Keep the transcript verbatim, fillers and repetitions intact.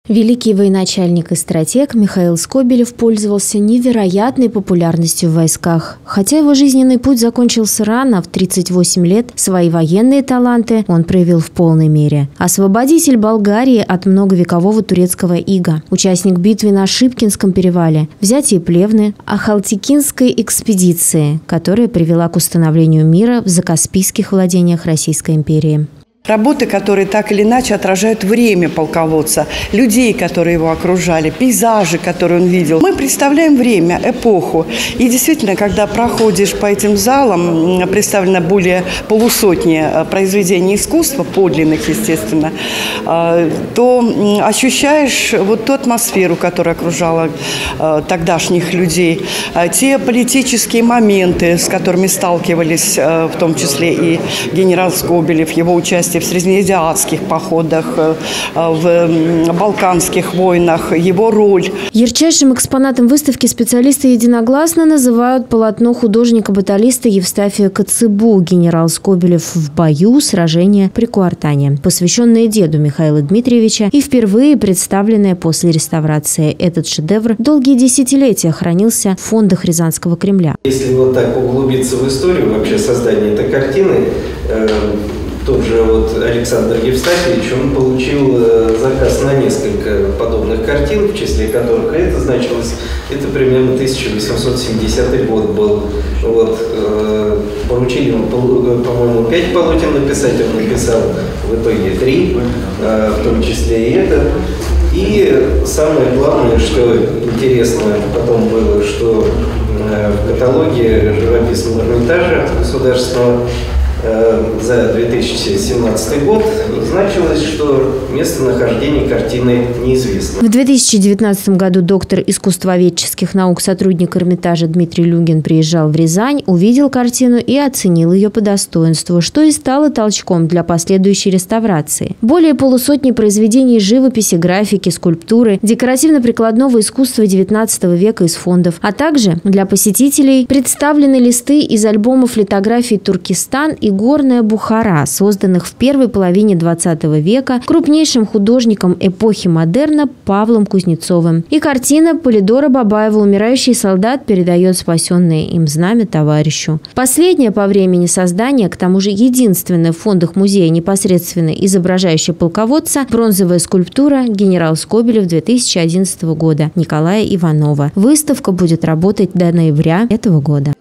Великий военачальник и стратег Михаил Скобелев пользовался невероятной популярностью в войсках. Хотя его жизненный путь закончился рано, в тридцать восемь лет, свои военные таланты он проявил в полной мере. Освободитель Болгарии от многовекового турецкого ига, участник битвы на Шипкинском перевале, взятие Плевны, Ахалтекинской экспедиции, которая привела к установлению мира в закаспийских владениях Российской империи. Работы, которые так или иначе отражают время полководца, людей, которые его окружали, пейзажи, которые он видел. Мы представляем время, эпоху. И действительно, когда проходишь по этим залам, представлено более полусотни произведений искусства, подлинных, естественно, то ощущаешь вот ту атмосферу, которая окружала тогдашних людей, те политические моменты, с которыми сталкивались, в том числе и генерал Скобелев, его участие в среднеазиатских походах, в балканских войнах, его роль. Ярчайшим экспонатом выставки специалисты единогласно называют полотно художника-баталиста Евстафия Коцыбу «Генерал Скобелев в бою. Сражение при Куартане», посвященное деду Михаила Дмитриевича и впервые представленное после реставрации. Этот шедевр долгие десятилетия хранился в фондах Рязанского Кремля. Если вот так углубиться в историю вообще создания этой картины, э Тот же вот Александр Евстафьевич, он получил заказ на несколько подобных картин, в числе которых это значилось, это примерно тысяча восемьсот семидесятый год был. Вот, э, поручили ему, по-моему, пять полотен написать, он написал в итоге три, э, в том числе и это. И самое главное, что интересно потом было, что э, в каталоге живописного Эрмитажа государственного за две тысячи семнадцатый год значилось, что местонахождение картины неизвестно. В две тысячи девятнадцатом году доктор искусствоведческих наук, сотрудник Эрмитажа Дмитрий Люгин приезжал в Рязань, увидел картину и оценил ее по достоинству, что и стало толчком для последующей реставрации. Более полусотни произведений живописи, графики, скульптуры, декоративно-прикладного искусства девятнадцатого века из фондов, а также для посетителей представлены листы из альбомов литографий «Туркестан» и «Горная Бухара», созданных в первой половине двадцатого века крупнейшим художником эпохи модерна Павлом Кузнецовым. И картина Полидора Бабаева «Умирающий солдат» передает спасенное им знамя товарищу. Последнее по времени создания, к тому же единственное в фондах музея непосредственно изображающее полководца, бронзовая скульптура «Генерал Скобелев» две тысячи одиннадцатого года Николая Иванова. Выставка будет работать до ноября этого года.